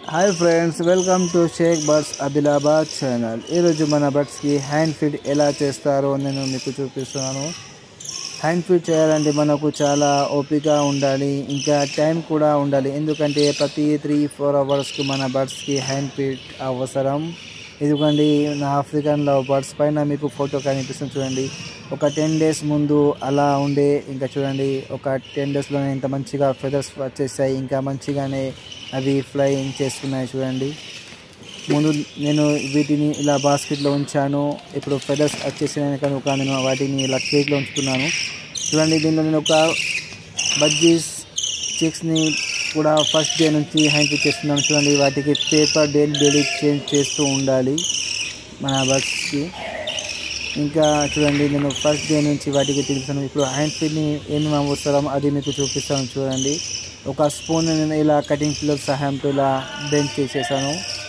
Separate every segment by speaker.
Speaker 1: Hi friends, welcome to Shaik birds Adilabad channel. ఈరోజు మన బర్డ్స్కి hand feed ఎలా చేస్తారో నేను మీకు చూపిస్తున్నాను. హ్యాండ్ ఫీడ్ చేయాలంటే మనకు చాలా ఓపిక ఉండాలి, ఇంకా టైం కూడా ఉండాలి. ఎందుకంటే ప్రతి 3-4 అవర్స్కి మన బర్డ్స్కి హ్యాండ్ ఫీడ్ అవసరం. ఎందుకంటే నా ఆఫ్రికన్ లవ్ బర్డ్స్ పైన మీకు ఫోటో కనిపిస్తుంది చూడండి. ఒక 10 days ముందు అలా ఉండే, ఇంకా చూడండి ఒక 10 daysలోనే ఇంత మంచిగా ఫెదర్స్ వచ్చేసాయి. ఇంకా మంచిగానే అవి ఫ్లైయింగ్ చేస్తున్నాయి చూడండి. ముందు నేను వీటిని ఇలా బాస్కెట్లో ఉంచాను, ఇప్పుడు ఫెదర్స్ వచ్చేసినాయి కనుక నేను వాటిని ఇలా కేక్లో ఉంచుతున్నాను చూడండి. దీనిలో నేను ఒక బజ్జీస్ చిక్స్ని కూడా ఫస్ట్ డే నుంచి హ్యాండ్ ఫీడ్ చేస్తున్నాను చూడండి. వాటికి పేపర్ డైలీ చేంజ్ చేస్తూ ఉండాలి మన బర్డ్స్కి. ఇంకా చూడండి, నేను ఫస్ట్ డే నుంచి వాటికి తినిపిస్తాను. ఇప్పుడు హ్యాండ్ ఫీడ్ని ఏమి అవసరం అది మీకు చూపిస్తాను చూడండి. ఒక స్పూన్ నేను ఇలా కటింగ్ పిల్లల సహాయంతో ఇలా బెండ్ చేసేసాను.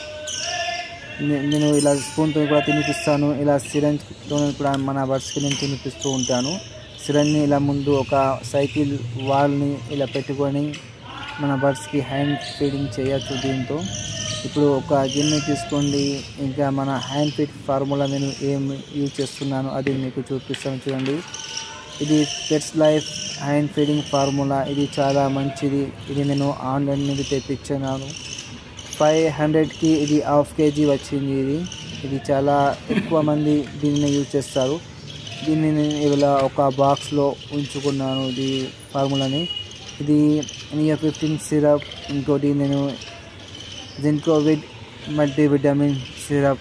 Speaker 1: నేను ఇలా స్పూన్తో కూడా తినిపిస్తాను. ఇలా సిరంజ్తో కూడా మన బర్డ్స్కి నేను తినిపిస్తూ ఉంటాను. సిరంజ్ని ఇలా ముందు ఒక సైకిల్ వాల్ని ఇలా పెట్టుకొని మన బర్డ్స్కి హ్యాండ్ ఫీడింగ్ చేయొచ్చు దీంతో. ఇప్పుడు ఒక గిన్నె తీసుకోండి. ఇంకా మన హ్యాండ్ ఫీడ్ ఫార్ములా నేను ఏం యూజ్ చేస్తున్నాను అది మీకు చూపిస్తాను చూడండి. ఇది pets life hand feeding formula. ఇది చాలా మంచిది. ఇది నేను ఆన్లైన్ నుండి తెప్పించాను. 500కి ఇది 1/2 kg వచ్చింది. ఇది చాలా ఎక్కువ మంది దీన్ని యూజ్ చేస్తారు. దీన్ని నేను ఇలా ఒక బాక్స్లో ఉంచుకున్నాను ఇది ఫార్ములాని. ఇది నియో15 సిరప్, ఇంకోటి నేను జింకోవిడ్ మల్టీవిటమిన్ సిరప్,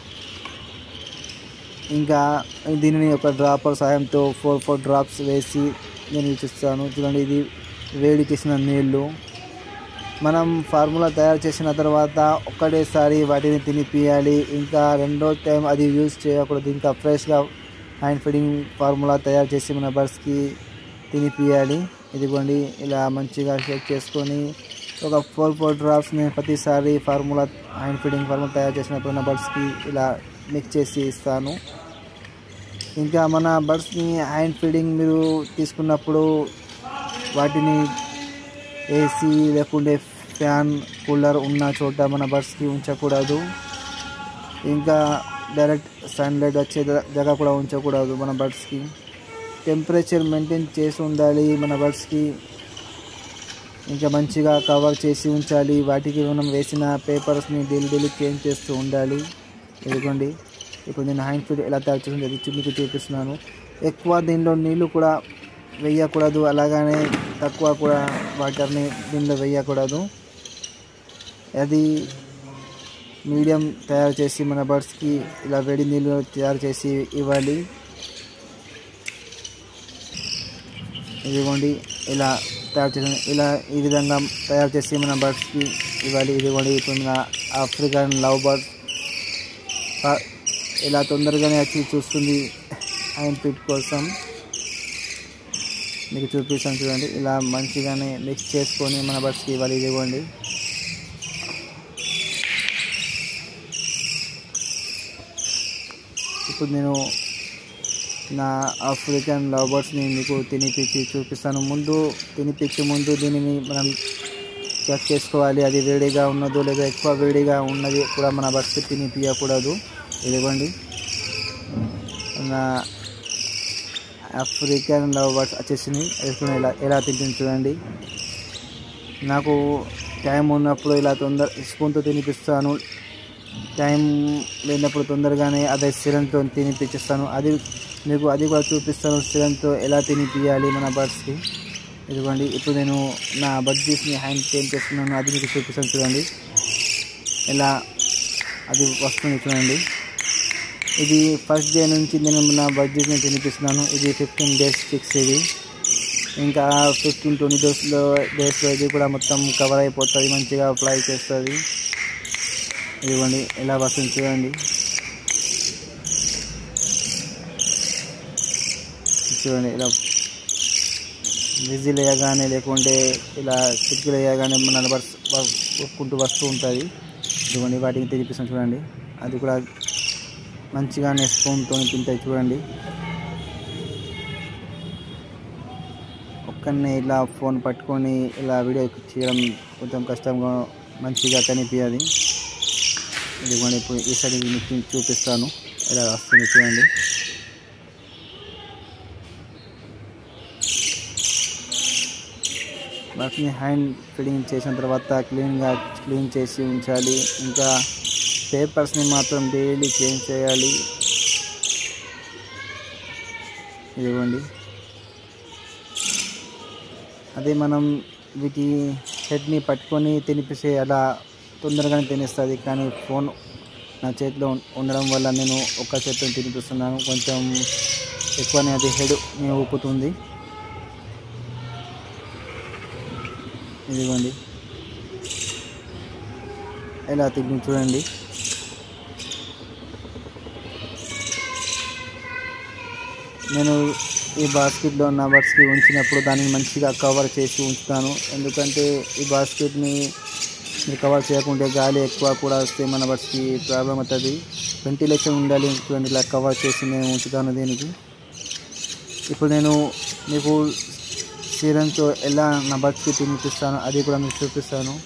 Speaker 1: ఇంకా దీనిని ఒక డ్రాపర్ సాయంతో 4 డ్రాప్స్ వేసి నేను యూజ్ చేస్తాను చూడండి. ఇది వేడి చేసిన నీళ్ళు. మనం ఫార్ములా తయారు చేసిన తర్వాత ఒక్కటేసారి వాటిని తినిపియాలి. ఇంకా రెండో టైం అది యూజ్ చేయకూడదు. ఇంకా ఫ్రెష్గా హ్యాండ్ ఫీడింగ్ ఫార్ములా తయారు చేసి మన బర్డ్స్కి తినిపియాలి. ఇదిగోండి ఇలా మంచిగా షేక్ చేసుకొని ఒక 4 డ్రాప్స్ నేను ప్రతిసారి ఫార్ములా హ్యాండ్ ఫీడింగ్ ఫార్ములా తయారు చేసినప్పుడు నా బర్డ్స్కి ఇలా మిక్స్ చేసి ఇస్తాను. ఇంకా మన బర్డ్స్ని హ్యాండ్ ఫీడింగ్ మీరు తీసుకున్నప్పుడు వాటిని ఏసీ లేకుంటే ఫ్యాన్ కూలర్ ఉన్న చోట మన బర్డ్స్కి ఉంచకూడదు. ఇంకా డైరెక్ట్ సన్లైట్ వచ్చే జగ కూడా ఉంచకూడదు. మన బర్డ్స్కి టెంపరేచర్ మెయింటైన్ చేసి ఉండాలి మన బర్డ్స్కి. ఇంకా మంచిగా కవర్ చేసి ఉంచాలి. వాటికి మనం వేసిన పేపర్స్ని డైలీ చేంజ్ చేస్తూ ఉండాలి. ఇదిగోండి ఇప్పుడు నేను హ్యాండ్ ఫీడ్ ఎలా తయారు చేసింది అది మీకు చూపిస్తున్నాను. ఎక్కువ దీనిలో నీళ్ళు కూడా వేయకూడదు, అలాగనే తక్కువ కూడా వాటర్ని దీనిలో వేయకూడదు. అది మీడియం తయారు చేసి మన బర్డ్స్కి ఇలా వేడి నీళ్ళు తయారు చేసి ఇవ్వాలి. ఇదిగోండి ఇలా తయారు చేసి ఈ విధంగా తయారు చేసి మన బర్డ్స్కి ఇవ్వాలి. ఇదిగోండి ఇప్పుడు మన ఆఫ్రికన్ లవ్ బర్డ్స్ ఇలా తొందరగానే వచ్చి చూస్తుంది హ్యాండ్ ఫీడ్ కోసం. మీకు చూపిస్తాను చూడండి. ఇలా మంచిగానే మిక్స్ చేసుకొని మన బర్డ్స్కి ఇవ్వాలి. ఇదిగోండి ఇప్పుడు నేను నా ఆఫ్రికన్ లవ్ బర్డ్స్ని మీకు తినిపించి చూపిస్తాను. తినిపించే ముందు దీనిని మనం చెక్ చేసుకోవాలి, అది వేడిగా ఉన్నదో లేదా ఎక్కువ వేడిగా ఉన్నది కూడా మన బర్డ్స్కి తినిపించకూడదు. ఇదిగోండి నా ఆఫ్రికన్ లవ్ బర్డ్స్ వచ్చేసింది. ఎలా తింటుంది చూడండి. నాకు టైం ఉన్నప్పుడు ఇలా స్పూన్తో తినిపిస్తాను, టైం లేనప్పుడు తొందరగానే అదే సిరంజ్తో తినిపించేస్తాను. మీకు అది కూడా చూపిస్తాను సిరంజ్తో ఎలా తినిపియాలి మన బర్డ్స్కి. ఇదిగోండి ఇప్పుడు నేను నా బడ్జీస్ని హ్యాండ్ చేంజ్ చేస్తున్నాను, అది మీకు చూపిస్తాను చూడండి. ఎలా అది వస్తుంది చూడంండి. ఇది ఫస్ట్ డే నుంచి నేను నా బడ్జెట్ని తినిపిస్తున్నాను. ఇది 15 days ఫిక్స్. ఇది ఇంకా 15-20 డేస్లో ఇది కూడా మొత్తం కవర్ అయిపోతుంది, మంచిగా ఫ్లై చేస్తుంది. ఇదిగోండి ఎలా వస్తుంది చూడండి. ఇలా విజిల్ వేయగానే లేకుంటే ఇలా కిటికీలు వేయగానే మన బర్డ్స్ ఒప్పుకుంటూ వస్తూ ఉంటుంది. ఇదిగోండి వాటిని తినిపిస్తాను చూడండి. అది కూడా మంచిగానే స్పూన్తో తింటాయి చూడండి. ఒక్కనే ఇలా ఫోన్ పట్టుకొని ఇలా వీడియో చేయడం కొంచెం కష్టంగా మంచిగా కనిపించదు. ఇదిగోండి ఇప్పుడు ఈ సైడ్ మీకు చూపిస్తాను ఎలా వస్తుంది చూడండి. వాటిని హ్యాండ్ ఫిట్టింగ్ చేసిన తర్వాత క్లీన్ చేసి ఉంచాలి. ఇంకా పేపర్స్ని మాత్రం డైలీ చేంజ్ చేయాలి. ఇదిగోండి అదే మనం వీటి హెడ్ని పట్టుకొని తినిపిస్తే అలా తొందరగానే తినేస్తుంది. కానీ ఫోన్ నా చేతిలో ఉండడం వల్ల నేను ఒక్క చేతితో తినిపిస్తున్నాను. కొంచెం ఎక్కువనే అది హెడ్ని ఊపుతుంది. ఇదిగోండి ఎలా తిని చూడండి. నేను ఈ బాస్కెట్లో నా బర్డ్స్కి ఉంచినప్పుడు దాన్ని మంచిగా కవర్ చేసి ఉంచుతాను. ఎందుకంటే ఈ బాస్కెట్ని మీరు కవర్ చేయకుంటే గాలి ఎక్కువ కూడా వస్తే మన బర్డ్స్కి ప్రాబ్లం అవుతుంది. వెంటిలేషన్ ఉండాలి. చూడండి ఇలా కవర్ చేసి నేను ఉంచుతాను దీనికి. ఇప్పుడు నేను మీకు సిరంజ్తో ఎలా నా బర్డ్స్కి తినిపిస్తాను అది కూడా మీకు చూపిస్తాను.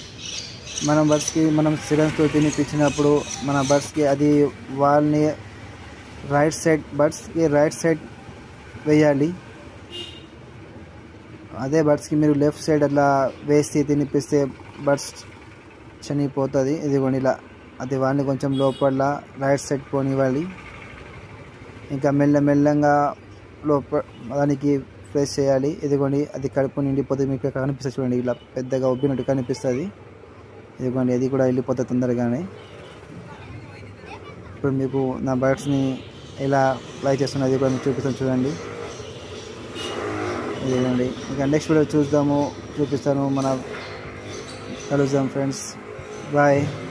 Speaker 1: మనం సిరంజ్తో తినిపించినప్పుడు మన బర్డ్స్కి అది వాళ్ళని బర్డ్స్కి రైట్ సైడ్ వేయాలి. అదే బర్డ్స్కి మీరు లెఫ్ట్ సైడ్ అట్లా వేసి తినిపిస్తే బర్డ్స్ చనిపోతుంది. ఇదిగోండి ఇలా అది వాళ్ళని కొంచెం లోపల రైట్ సైడ్ పోనివ్వాలి. ఇంకా మెల్లగా దానికి ప్రెస్ చేయాలి. ఇదిగోండి అది కడుపు నిండిపోతుంది. మీకు కనిపిస్తుంది చూడండి ఇలా పెద్దగా ఉబ్బినట్టు కనిపిస్తుంది. ఇదిగోండి అది కూడా వెళ్ళిపోతుంది తొందరగానే. ఇప్పుడు మీకు నా బర్డ్స్ని ఎలా ఫ్లై చేస్తున్నది కూడా మీకు చూపిస్తాను చూడండి. ఇదిగోండి ఇంకా నెక్స్ట్ వీడియో చూపిస్తాను. కలుద్దాం ఫ్రెండ్స్. బాయ్.